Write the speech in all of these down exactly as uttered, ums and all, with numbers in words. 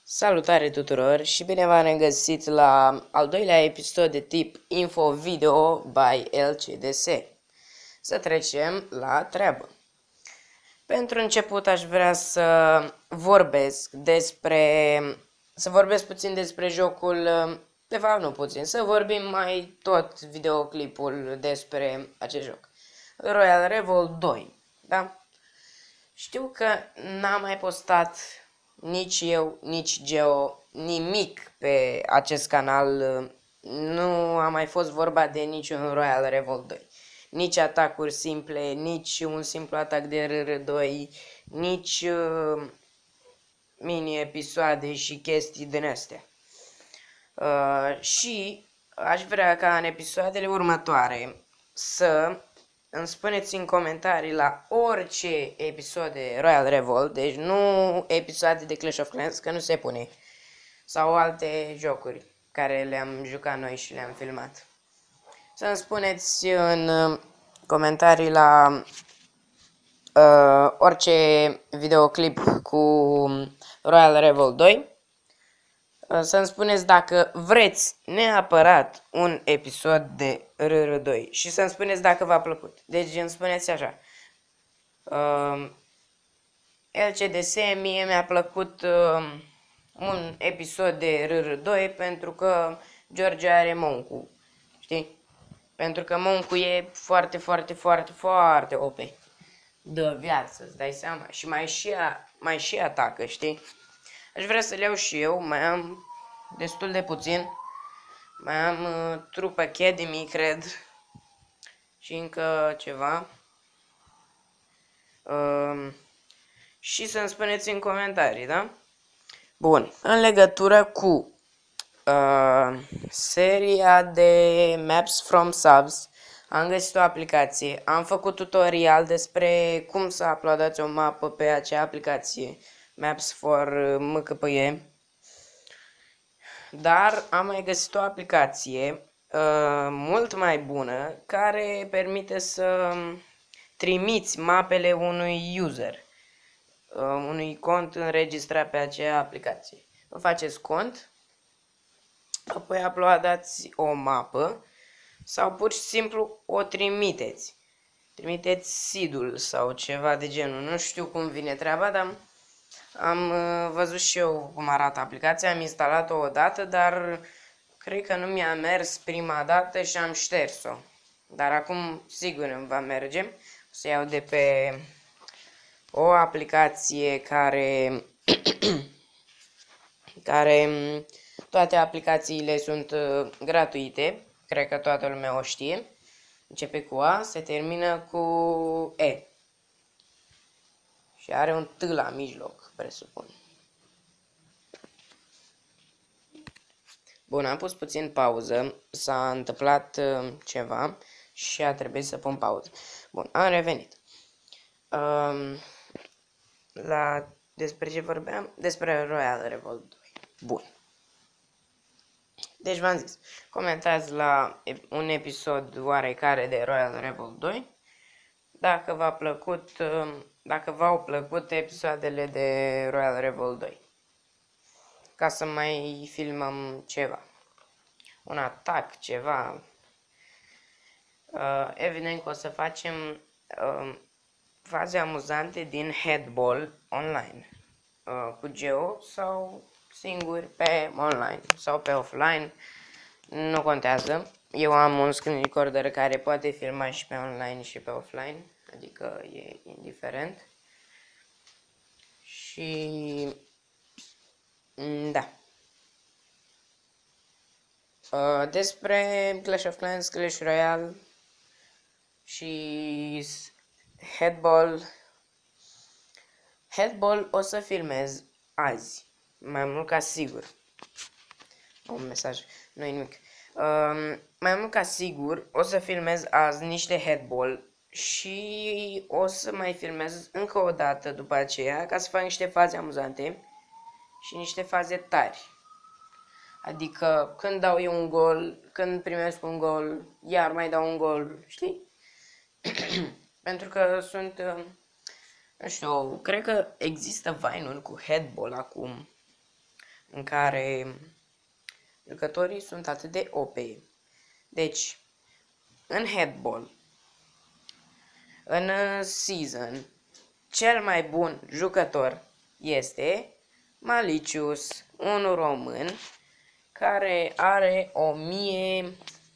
Salutare tuturor și bine v-am regăsit la al doilea episod de tip Info Video by L C D S. Să trecem la treabă. Pentru început aș vrea să vorbesc despre, să vorbesc puțin despre jocul, de fapt nu puțin, să vorbim mai tot videoclipul despre acest joc. Royal Revolt doi, da? Știu că n-am mai postat nici eu, nici Geo, nimic pe acest canal. Nu a mai fost vorba de niciun Royal Revolt doi. Nici atacuri simple, nici un simplu atac de R R doi, nici uh, mini-episoade și chestii din astea. Uh, și aș vrea ca în episoadele următoare să îmi spuneți în comentarii la orice episod de Royal Revolt, deci nu episoade de Clash of Clans, că nu se pune, sau alte jocuri care le-am jucat noi și le-am filmat. Să îmi spuneți în comentarii la uh, orice videoclip cu Royal Revolt doi. Să-mi spuneți dacă vreți neapărat un episod de R R doi și să-mi spuneți dacă v-a plăcut. Deci îmi spuneți așa. Uh, L C D S, mie mi-a plăcut uh, un episod de R R doi pentru că George are Moncu. Știi? Pentru că Moncu e foarte, foarte, foarte, foarte O P. Dă viață, îți dai seama. Și mai și, a, mai și atacă, știi? Aș vrea să le iau și eu, mai am destul de puțin. Mai am uh, Troop Academy, cred. Și încă ceva. Uh, și să-mi spuneți în comentarii, da? Bun, în legătură cu uh, seria de Maps from Subs, am găsit o aplicație. Am făcut tutorial despre cum să uploadați o mapă pe acea aplicație. Maps for M C P E. Dar am mai găsit o aplicație uh, mult mai bună care permite să trimiți mapele unui user, uh, unui cont înregistrat pe acea aplicație. Vă faceți cont, apoi uploadați o mapă sau pur și simplu o trimiteți. Trimiteți seed-ul sau ceva de genul. Nu știu cum vine treaba, dar am uh, văzut și eu cum arată aplicația, am instalat-o odată, dar cred că nu mi-a mers prima dată și am șters-o. Dar acum sigur îmi va merge. O să iau de pe o aplicație care, care toate aplicațiile sunt uh, gratuite, cred că toată lumea o știe. Începe cu A, se termină cu E. Și are un T la mijloc, presupun. Bun, am pus puțin pauză, s-a întâmplat uh, ceva și a trebuit să pun pauză. Bun, am revenit. Um, la despre ce vorbeam? Despre Royal Revolt doi. Bun. Deci v-am zis, comentați la un episod oarecare de Royal Revolt doi. Dacă v-a plăcut, dacă v-au plăcut episoadele de Royal Revolt doi. Ca să mai filmăm ceva. Un atac, ceva. Uh, evident că o să facem uh, faze amuzante din Headball online. Uh, cu Geo sau singuri pe online sau pe offline. Nu contează. Eu am un screen recorder care poate filma și pe online și pe offline. Adică e indiferent. Și da. Uh, despre Clash of Clans, Clash Royale și Headball. Headball o să filmez azi. Mai mult ca sigur. Un mesaj. Nu-i nimic. Uh, mai mult ca sigur o să filmez azi niște Headball. Și o să mai filmez încă o dată după aceea ca să fac niște faze amuzante și niște faze tari. Adică când dau eu un gol, când primesc un gol, iar mai dau un gol, știi? Pentru că sunt, nu știu, cred că există Vine-uri cu Headball acum. în care jucătorii sunt atât de O P. Deci, în Headball, în Season, cel mai bun jucător este Malicious, un român care are o mie,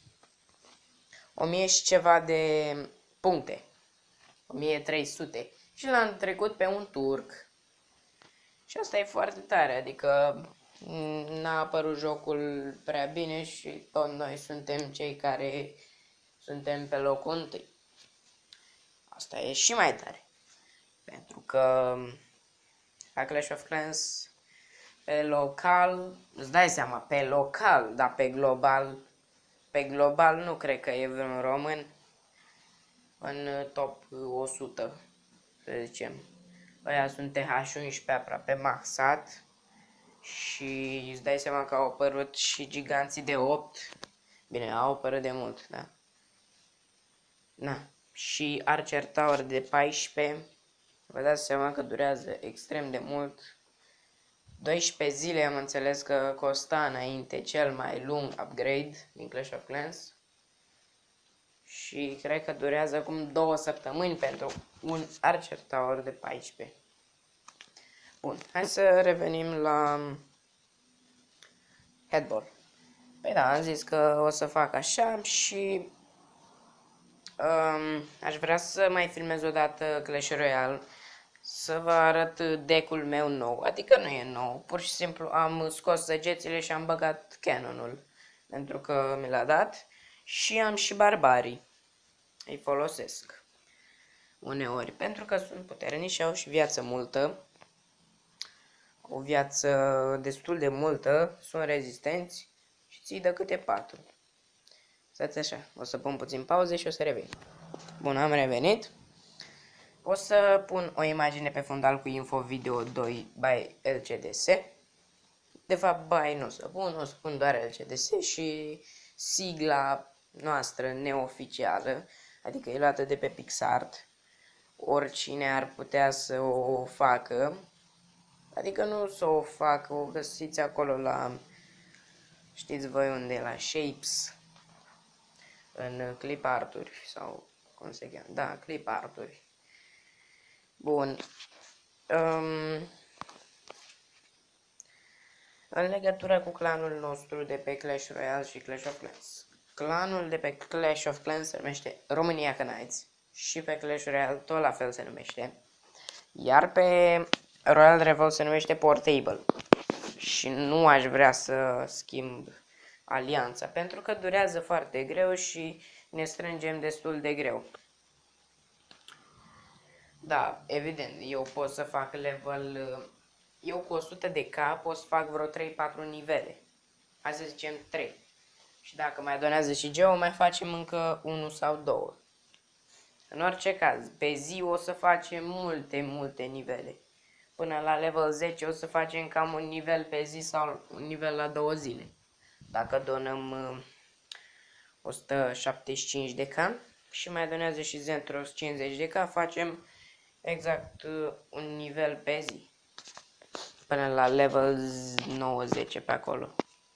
o mie și ceva de puncte, o mie trei sute, și l-am trecut pe un turc. Și asta e foarte tare, adică n-a apărut jocul prea bine și tot noi suntem cei care suntem pe locul întâi. Asta e și mai tare, pentru că la Clash of Clans, pe local, îți dai seama, pe local, dar pe global, pe global nu cred că e vreun român în top o sută, să zicem. Ăia sunt T H unsprezece aproape maxat și îți dai seama că au apărut și giganții de opt. Bine, au apărut de mult, da. Na. Și Archer Tower de paisprezece. Vă dați seama că durează extrem de mult. doisprezece zile am înțeles că costa înainte cel mai lung upgrade din Clash of Clans. Și cred că durează acum două săptămâni pentru un Archer Tower de paisprezece. Bun, hai să revenim la Headball. Păi da, am zis că o să fac așa și um, aș vrea să mai filmez o dată Clash Royale, să vă arăt deck-ul meu nou. Adică nu e nou, pur și simplu am scos săgețile și am băgat canonul, pentru că mi l-a dat, și am și barbarii. Îi folosesc uneori, pentru că sunt puternici și au și viață multă. O viață destul de multă, sunt rezistenți și ții de câte patru. Stați așa, o să pun puțin pauze și o să revin. Bun, am revenit. O să pun o imagine pe fundal cu info video doi by L C D S. De fapt, by nu o să pun, o să pun doar L C D S și sigla noastră neoficială, adică e luată de pe PixArt. Oricine ar putea să o facă, adică nu să o facă, o găsiți acolo la, știți voi unde, la Shapes, în clip arturi sau cum se cheamă, da, clip arturi. Bun. Um, în legătură cu clanul nostru de pe Clash Royale și Clash of Clans. Clanul de pe Clash of Clans se numește Romania Knights și pe Clash Royale tot la fel se numește. Iar pe Royal Revolt se numește Portable. Și nu aș vrea să schimb alianța, pentru că durează foarte greu și ne strângem destul de greu. Da, evident, eu pot să fac level, eu cu o sută de K pot să fac vreo trei patru nivele. Hai să zicem trei. Și dacă mai donează și Geo, mai facem încă unu sau două. În orice caz, pe zi o să facem multe, multe nivele. Până la level zece o să facem cam un nivel pe zi sau un nivel la două zile. Dacă donăm uh, o sută șaptezeci și cinci de K și mai donează și Zentrox cincizeci de K, facem exact uh, un nivel pe zi. Până la level nouă zece pe acolo.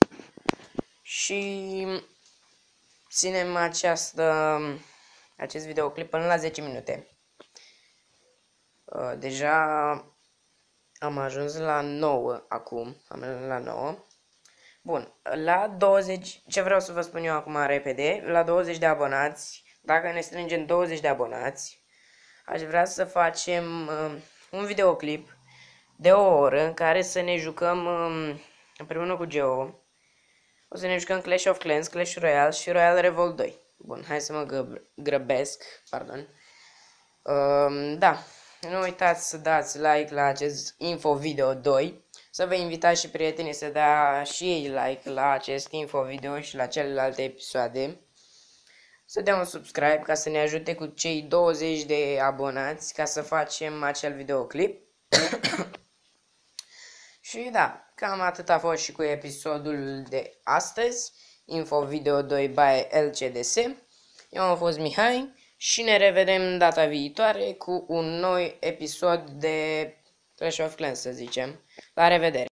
Și ținem această, acest videoclip până la zece minute. Uh, deja am ajuns la nouă acum, am ajuns la nouă. Bun, la douăzeci, ce vreau să vă spun eu acum repede, la douăzeci de abonați, dacă ne strângem douăzeci de abonați, aș vrea să facem uh, un videoclip de o oră în care să ne jucăm um, împreună cu Geo. O să ne jucăm Clash of Clans, Clash Royale și Royal Revolt doi. Bun, hai să mă grăbesc, pardon. Um, da, nu uitați să dați like la acest info video doi. Să vă invitați și prietenii să dea și ei like la acest info video și la celelalte episoade. Să dea un subscribe ca să ne ajute cu cei douăzeci de abonați ca să facem acel videoclip. Și da, cam atât a fost și cu episodul de astăzi, info video doi by L C D S. Eu am fost Mihai și ne revedem data viitoare cu un nou episod de Clash of Clans, să zicem. La revedere!